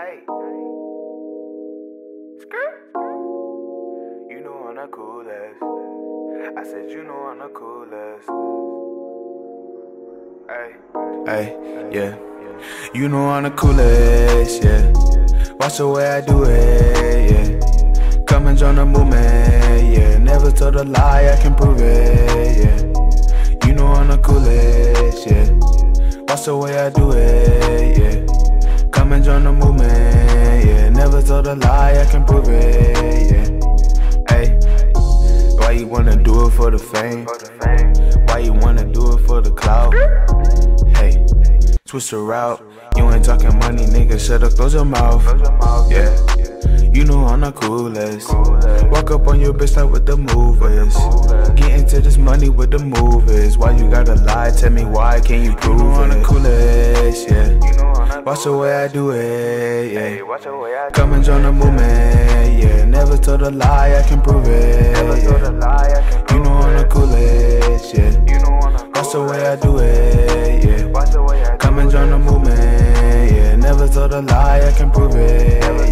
You know I'm the coolest. I said you know I'm the coolest. Hey, yeah. You know I'm the coolest, yeah. Watch the way I do it, yeah. Come and join the movement, yeah. Never told a lie, I can prove it, yeah. You know I'm the coolest, yeah. Watch the way I do it, yeah. Come and join the movement, yeah. Never told a lie, I can prove it, yeah. Hey, why you wanna do it for the fame? Why you wanna do it for the clout? Hey, switch the route. You ain't talking money, nigga, shut up, close your mouth. Yeah, you know I'm the coolest. Walk up on your bitch like what the move is. Get into this money with the move is. Why you gotta lie, tell me why, can you prove it? I'm the coolest, yeah. Watch the way I do it, yeah. Come and join the movement, yeah. Never told a lie, I can prove it, yeah. You know I'm the coolest, yeah. Watch the way I do it, yeah. Come and join the movement, yeah. Never told a lie, I can prove it, yeah.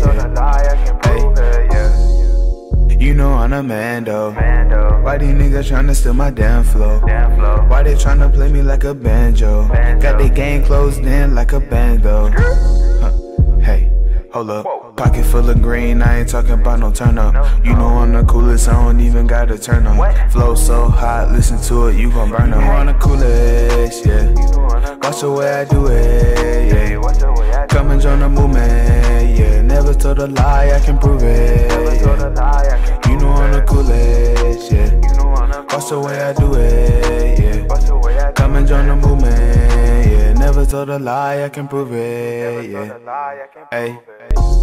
You know I'm a man though. Why these niggas tryna steal my damn flow? Why they tryna play me like a banjo? Got they game closed in like a band though. Hey, hold up. Pocket full of green, I ain't talking about no turn up. You know I'm the coolest, I don't even gotta turn on. Flow so hot, listen to it, you gon' burn up. I'm the coolest, yeah. Watch the way I do it, yeah. Come and join the movement, yeah. Never told a lie, I can prove it, yeah. You know I'm the coolest, yeah. Watch the way I do it, yeah. Come and join the movement, yeah. Never told a lie, I can prove it, yeah. Hey.